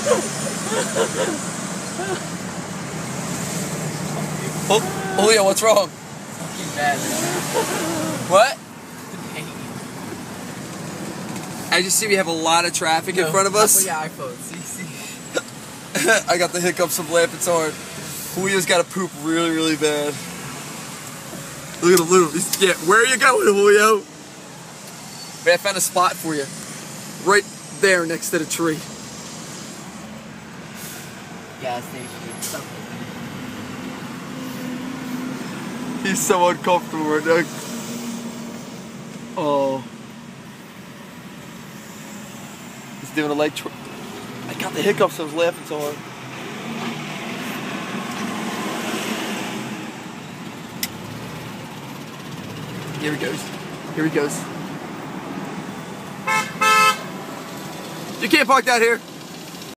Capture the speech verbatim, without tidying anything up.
Oh, Julio, what's wrong? Fucking bad. What? As you see, we have a lot of traffic in front of us. Your iPhone. See, see. I got the hiccups of laughing so hard. Julio's got to poop really, really bad. Look at him, look at him. Yeah, where are you going, Julio? Man, I found a spot for you. Right there next to the tree. Gas station. Something. He's so uncomfortable right now. Oh. He's doing a leg twist. I got the hiccups, I was laughing so hard. Here he goes. Here he goes. You can't park that here.